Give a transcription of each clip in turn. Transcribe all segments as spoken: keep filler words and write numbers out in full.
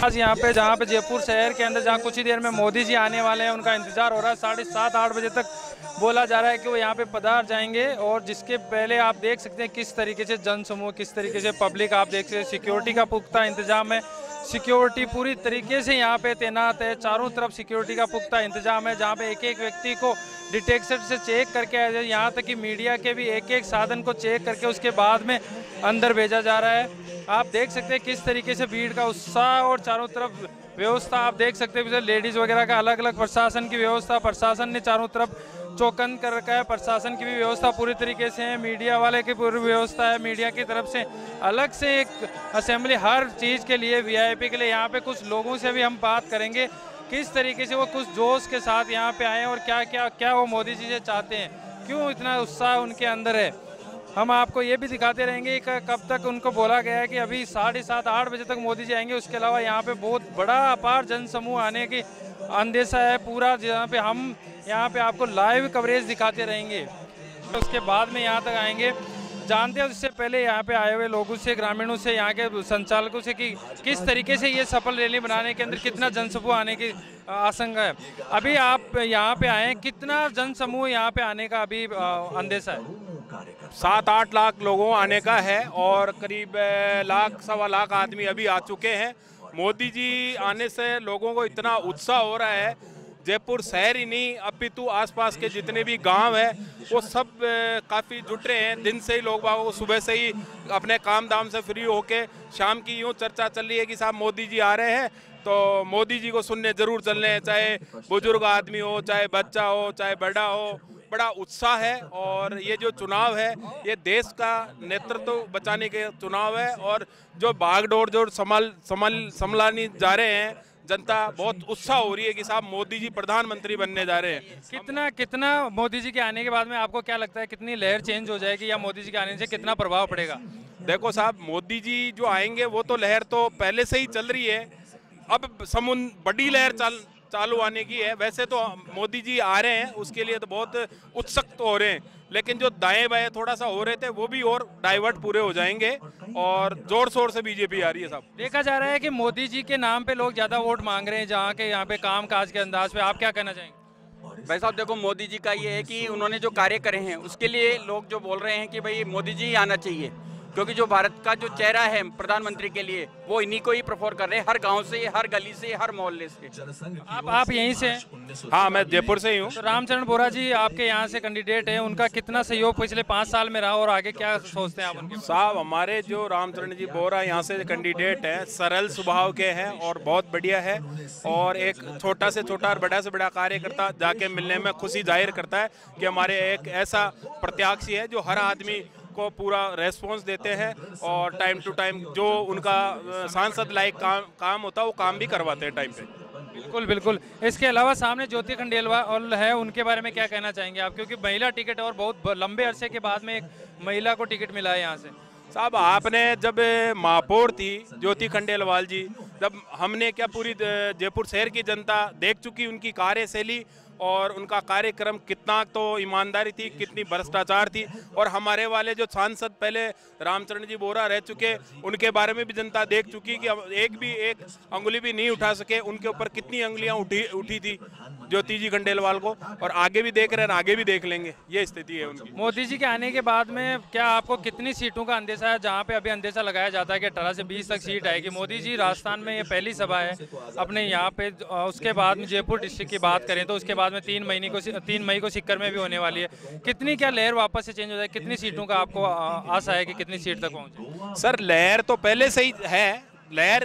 आज यहाँ पे जहाँ पे जयपुर शहर के अंदर जहाँ कुछ ही देर में मोदी जी आने वाले हैं, उनका इंतजार हो रहा है। साढ़े सात आठ बजे तक बोला जा रहा है कि वो यहाँ पे पधार जाएंगे। और जिसके पहले आप देख सकते हैं किस तरीके से जन समूह, किस तरीके से पब्लिक, आप देख सकते हैं सिक्योरिटी का पुख्ता इंतजाम है। सिक्योरिटी पूरी तरीके से यहाँ पे तैनात है, चारों तरफ सिक्योरिटी का पुख्ता इंतजाम है, जहाँ पे एक एक व्यक्ति को डिटेक्टर से चेक करके आया जाए। यहाँ तक कि मीडिया के भी एक एक साधन को चेक करके उसके बाद में अंदर भेजा जा रहा है। आप देख सकते हैं किस तरीके से भीड़ का उत्साह और चारों तरफ व्यवस्था आप देख सकते हैं। लेडीज़ वगैरह का अलग अलग प्रशासन की व्यवस्था, प्रशासन ने चारों तरफ चौकन कर रखा है। प्रशासन की भी व्यवस्था पूरी तरीके से है, मीडिया वाले की पूरी व्यवस्था है। मीडिया की तरफ से अलग से एक असेंबली हर चीज़ के लिए, वीआईपी के लिए। यहाँ पे कुछ लोगों से भी हम बात करेंगे किस तरीके से वो कुछ जोश के साथ यहाँ पे आए और क्या क्या क्या वो मोदी जी से चाहते हैं, क्यों इतना उत्साह उनके अंदर है। हम आपको ये भी दिखाते रहेंगे कि कब तक उनको बोला गया है कि अभी साढ़े सात आठ बजे तक मोदी जी आएंगे। उसके अलावा यहाँ पे बहुत बड़ा अपार जन समूह आने की अंदेशा है पूरा, जहाँ पे हम यहाँ पे आपको लाइव कवरेज दिखाते रहेंगे। उसके बाद में यहाँ तक आएंगे, जानते हैं उससे पहले यहाँ पे आए हुए लोगों से, ग्रामीणों से, यहाँ के संचालकों से कि किस तरीके से ये सफल रैली बनाने के अंदर कितना जनसमूह आने की आशंका है। अभी आप यहाँ पे आए, कितना जनसमूह यहाँ पे आने का अभी अंदेशा है? सात आठ लाख लोगों आने का है और करीब लाख सवा लाख आदमी अभी आ चुके हैं। मोदी जी आने से लोगों को इतना उत्साह हो रहा है, जयपुर शहर ही नहीं अपितु आसपास के जितने भी गांव है वो सब काफ़ी जुट रहे हैं। दिन से ही लोग बागों को सुबह से ही अपने काम धाम से फ्री होके शाम की यूँ चर्चा चल रही है कि साहब मोदी जी आ रहे हैं, तो मोदी जी को सुनने ज़रूर चल रहे हैं, चाहे बुजुर्ग आदमी हो, चाहे बच्चा हो, चाहे बड़ा हो। बड़ा उत्साह है और ये जो चुनाव है ये देश का नेतृत्व बचाने के चुनाव है। और जो भागदौड़ जो संभाल संभाल संभालने जा रहे हैं, जनता बहुत उत्साह हो रही है कि साहब मोदी जी प्रधानमंत्री बनने जा रहे हैं। कितना कितना मोदी जी के आने के बाद में आपको क्या लगता है, कितनी लहर चेंज हो जाएगी या मोदी जी के आने से कितना प्रभाव पड़ेगा? देखो साहब, मोदी जी जो आएंगे वो तो लहर तो पहले से ही चल रही है, अब समुद्र बड़ी लहर चल चालू आने की है। वैसे तो मोदी जी आ रहे हैं उसके लिए तो बहुत उत्सुक तो हो रहे हैं, लेकिन जो दाएं बाएं थोड़ा सा हो रहे थे वो भी और डाइवर्ट पूरे हो जाएंगे और जोर शोर से बीजेपी आ रही है। साहब देखा जा रहा है कि मोदी जी के नाम पे लोग ज़्यादा वोट मांग रहे हैं, जहाँ के यहाँ पे काम काज के अंदाज पे आप क्या कहना चाहेंगे? भाई साहब देखो, मोदी जी का ये है कि उन्होंने जो कार्य करे हैं उसके लिए लोग जो बोल रहे हैं कि भाई मोदी जी ही आना चाहिए, क्योंकि जो भारत का जो चेहरा है प्रधानमंत्री के लिए वो इन्हीं को ही प्रेफर कर रहे हैं, हर गांव से, हर गली से, हर मोहल्ले से। आप आप यहीं से हैं? हाँ, मैं जयपुर से ही हूँ। तो रामचरण बोरा जी आपके यहाँ से कैंडिडेट हैं, उनका कितना सहयोग पिछले पाँच साल में रहा और आगे क्या सोचते हैं आप उनके? साहब हमारे जो रामचरण जी बोरा यहाँ से कैंडिडेट हैं, सरल स्वभाव के हैं और बहुत बढ़िया है। और एक छोटा से छोटा और बड़ा से बड़ा कार्यकर्ता जाके मिलने में खुशी जाहिर करता है कि हमारे एक ऐसा प्रत्याशी है जो हर आदमी को पूरा रेस्पॉन्स देते हैं और टाइम टू टाइम जो उनका सांसद लायक काम काम होता है वो काम भी करवाते हैं टाइम पे। बिल्कुल बिल्कुल। इसके अलावा सामने ज्योति खंडेलवाल है, उनके बारे में क्या कहना चाहेंगे आप, क्योंकि महिला टिकट और बहुत लंबे अरसे के बाद में एक महिला को टिकट मिला है यहाँ से? साहब आपने जब महापौर थी ज्योति खंडेलवाल जी, जब हमने क्या पूरी जयपुर शहर की जनता देख चुकी उनकी कार्यशैली और उनका कार्यक्रम, कितना तो ईमानदारी थी, कितनी भ्रष्टाचार थी। और हमारे वाले जो सांसद पहले रामचरण जी बोरा रह चुके, उनके बारे में भी जनता देख चुकी कि एक भी एक अंगुली भी नहीं उठा सके, उनके ऊपर कितनी अंगुलियां उठी उठी थी ज्योति जी खंडेलवाल को। और आगे भी देख रहे हैं, आगे भी देख लेंगे, ये स्थिति है उनकी। मोदी जी के आने के बाद में क्या आपको कितनी सीटों का अंदेशा है? जहाँ पे अभी अंदेशा लगाया जाता है कि अठारह से बीस तक सीट आएगी। मोदी जी राजस्थान में ये पहली सभा है अपने यहाँ पे, उसके बाद में जयपुर डिस्ट्रिक्ट की बात करें तो उसके बाद में तीन महीने को तीन मई को सिक्कर में भी होने वाली है। कितनी क्या लहर वापस से चेंज हो जाए, कितनी सीटों का आपको आशा है कि कितनी सीट तक पहुँचे? सर लहर तो पहले से ही है, लहर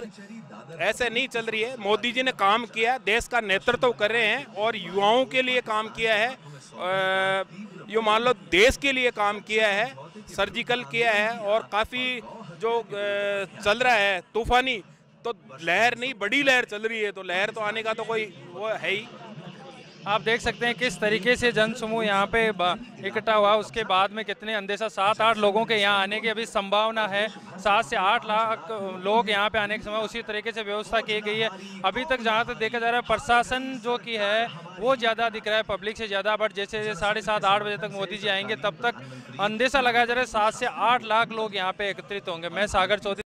ऐसे नहीं चल रही है। मोदी जी ने काम किया, देश का नेतृत्व कर रहे हैं और युवाओं के लिए काम किया है, ये मान लो देश के लिए काम किया है, सर्जिकल किया है और काफ़ी जो चल रहा है तूफानी, तो लहर नहीं बड़ी लहर चल रही है, तो लहर तो आने का तो कोई वो है ही। आप देख सकते हैं किस तरीके से जन समूह यहाँ पे इकट्ठा हुआ। उसके बाद में कितने अंदेशा, सात आठ लोगों के यहाँ आने की अभी संभावना है। सात से आठ लाख लोग यहाँ पे आने के समय उसी तरीके से व्यवस्था की गई है। अभी तक जहाँ तक देखा जा रहा है प्रशासन जो की है वो ज़्यादा दिख रहा है पब्लिक से ज़्यादा, बट जैसे जैसे साढ़े सात आठ बजे तक मोदी जी आएंगे तब तक अंदेशा लगाया जा रहा है सात से आठ लाख लोग यहाँ पे एकत्रित होंगे। मैं सागर चौधरी।